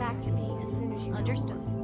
back to me as soon as you know more. Understood.